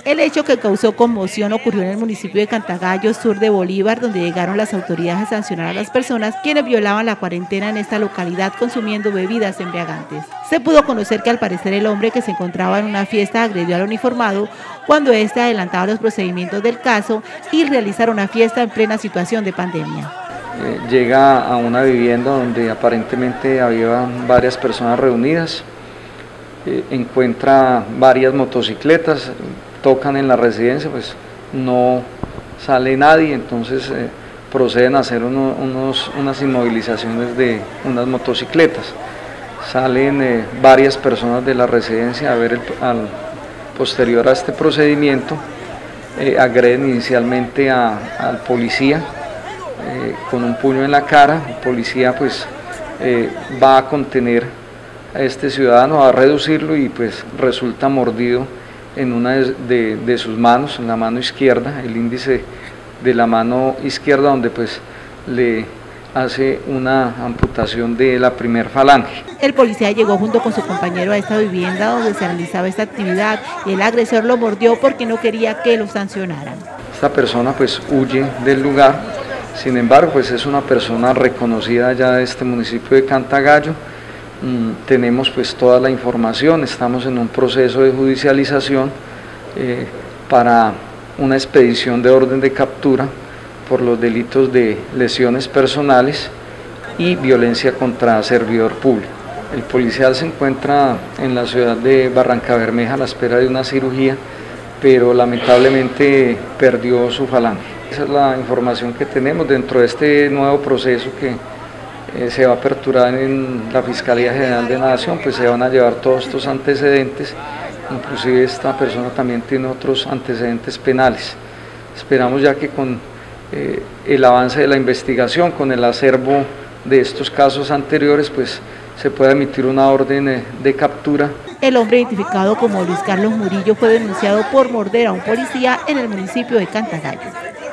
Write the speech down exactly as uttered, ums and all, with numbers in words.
El hecho que causó conmoción ocurrió en el municipio de Cantagallo, sur de Bolívar, donde llegaron las autoridades a sancionar a las personas quienes violaban la cuarentena en esta localidad consumiendo bebidas embriagantes. Se pudo conocer que al parecer el hombre que se encontraba en una fiesta agredió al uniformado cuando éste adelantaba los procedimientos del caso y realizar una fiesta en plena situación de pandemia. Eh, llega a una vivienda donde aparentemente había varias personas reunidas, eh, encuentra varias motocicletas, tocan en la residencia, pues no sale nadie, entonces eh, proceden a hacer uno, unos, unas inmovilizaciones de unas motocicletas. Salen eh, varias personas de la residencia a ver el, al posterior a este procedimiento, eh, agreden inicialmente a, al policía eh, con un puño en la cara. El policía pues eh, va a contener a este ciudadano, va a reducirlo y pues resulta mordido en una de, de, de sus manos, en la mano izquierda, el índice de la mano izquierda, donde pues le hace una amputación de la primer falange. El policía llegó junto con su compañero a esta vivienda donde se realizaba esta actividad y el agresor lo mordió porque no quería que lo sancionaran. Esta persona pues huye del lugar, sin embargo pues es una persona reconocida ya de este municipio de Cantagallo. Mm, tenemos pues toda la información, estamos en un proceso de judicialización eh, para una expedición de orden de captura por los delitos de lesiones personales y violencia contra servidor público. El policial se encuentra en la ciudad de Barrancabermeja a la espera de una cirugía, pero lamentablemente perdió su falange. Esa es la información que tenemos dentro de este nuevo proceso que Eh, se va a aperturar en la Fiscalía General de la Nación, pues se van a llevar todos estos antecedentes, inclusive esta persona también tiene otros antecedentes penales. Esperamos ya que con eh, el avance de la investigación, con el acervo de estos casos anteriores, pues se pueda emitir una orden eh, de captura. El hombre identificado como Luis Carlos Murillo fue denunciado por morder a un policía en el municipio de Cantagallo.